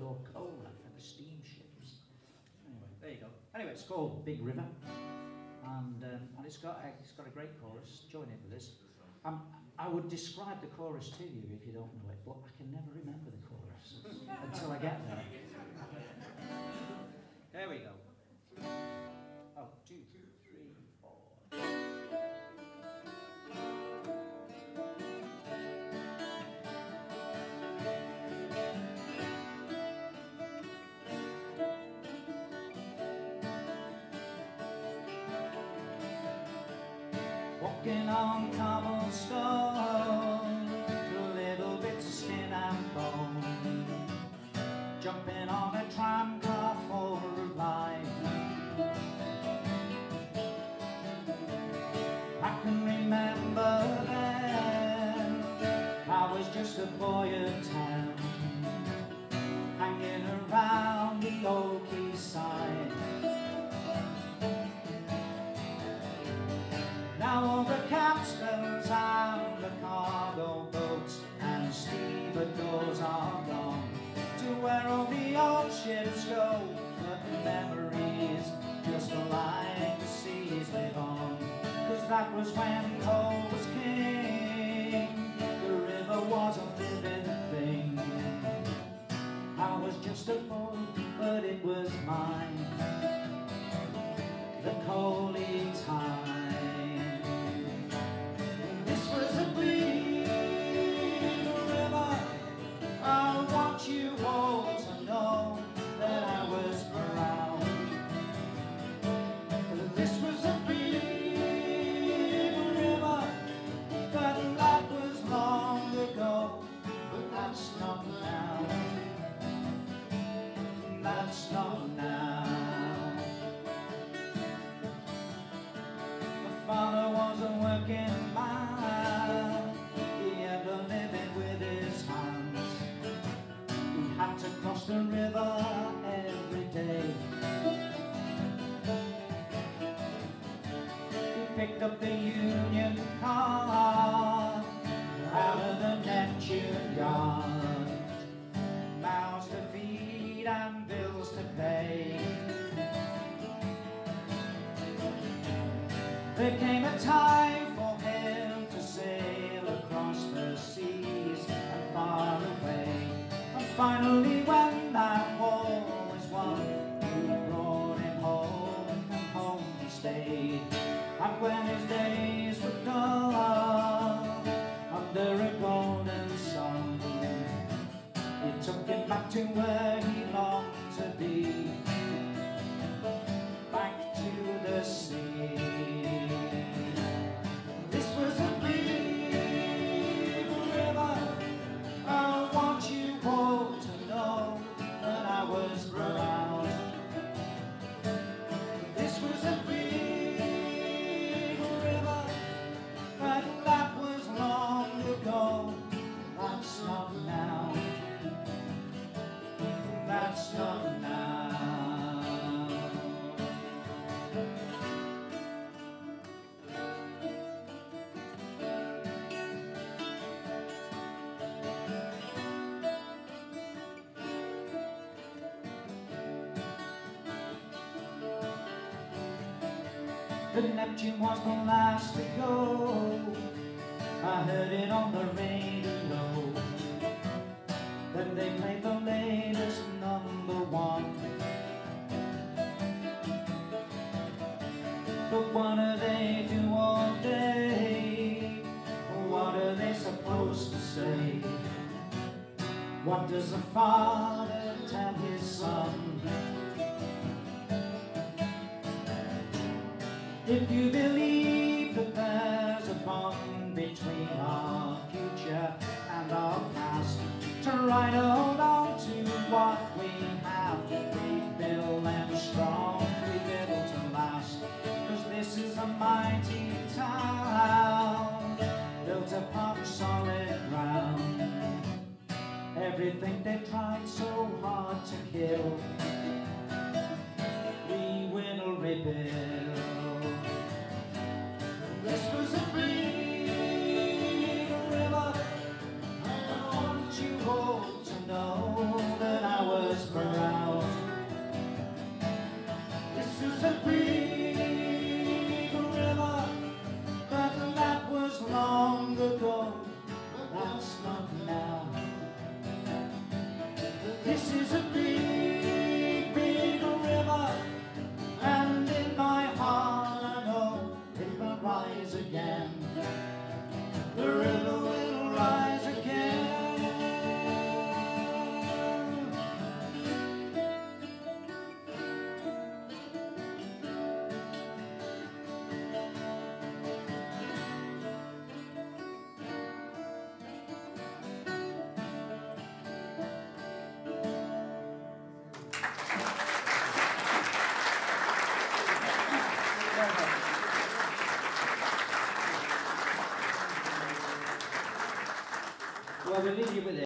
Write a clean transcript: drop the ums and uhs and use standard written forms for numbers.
store cola for the steamships. Anyway, there you go. Anyway, it's called Big River, and it's got a great chorus. Join in with this. I would describe the chorus to you if you don't know it, but I can never remember the chorus until I get there. There we go. Oh, 2, 3, 4. Walking on cobblestone, little bits of skin and bone, jumping on a tram car for a ride. I can remember then, I was just a boy of 10, hanging around the old quayside. Now all the capstans and the cargo boats and stevedores are gone to where all the old ships go, but the memories, just like the seas, live on. 'Cause that was when coal was king, the river was a living thing. I was just a boy, but it was mine, the coaly time. I want you all to know that I was proud. This was a big river, but that was long ago. But that's not now. That's not now. My father was a working man. He had a living with his hands. Had to cross the river every day. He picked up the Union car out of the Neptune yard, mouths to feed and bills to pay. There came a time for him to sail across the seas and far away. Finally, when that war was won, we brought him home, and home he stayed. And when his days were done under a golden sun, it took him back to where he longed to be, back to the sea. This was a big river. I want you all to know that I was proud. This was a big river, but that was long ago. That's not now. That's not now. The Neptune was the last to go. I heard it on the radio. Then they played the latest #1. But what do they do all day? What are they supposed to say? What does a father tell his son? If you believe that there's a bond between our future and our past, try to hold on to what we have. Rebuild them strong, rebuild to last. 'Cause this is a mighty town, built upon solid ground. Everything they tried so hard to kill, we will rebuild. This was a big river. I want you all to know that I was whisper out. This is a big river, but that was long ago. That's not now. This is a